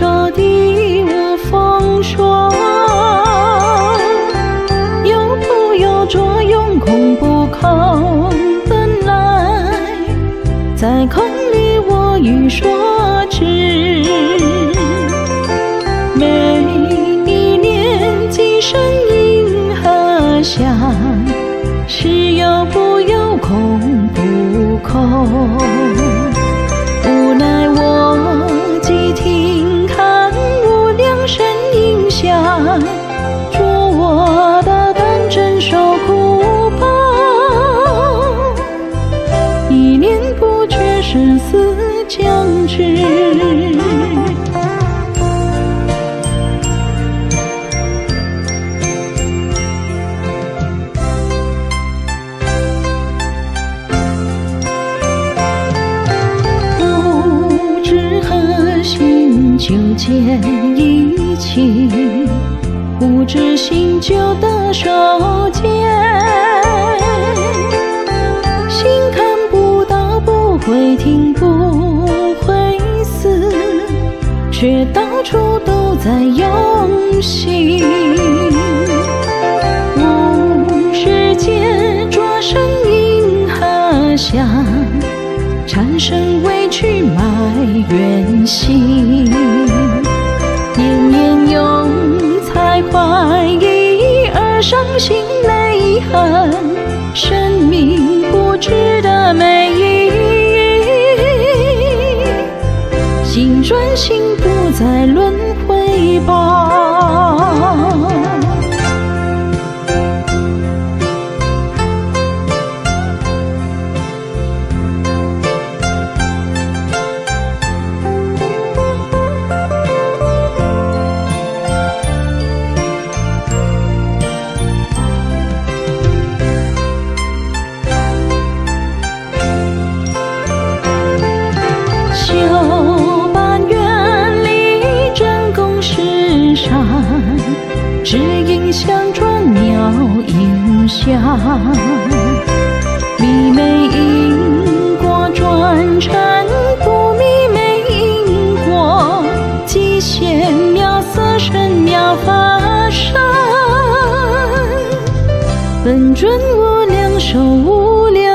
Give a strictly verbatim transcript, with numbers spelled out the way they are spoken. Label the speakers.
Speaker 1: 说的无风霜，有苦有作用，空不空？本来在空里我欲说之。每一年几声银河响，是有不有，空不空？无奈我既听看无量声音响，着我的担真受苦报，一念不觉生死将至。就见一起，不知心就得手见，心看不到，不会听，不会思，却到处都在用心。无世界着声银河响，产生委屈埋怨心，年年用才怀疑而伤心泪痕，生命不值得美意，心转心不再轮回报。只影相转鸟影响，迷昧因果转成不迷昧因果，极限渺色身渺法身，本尊无量寿无量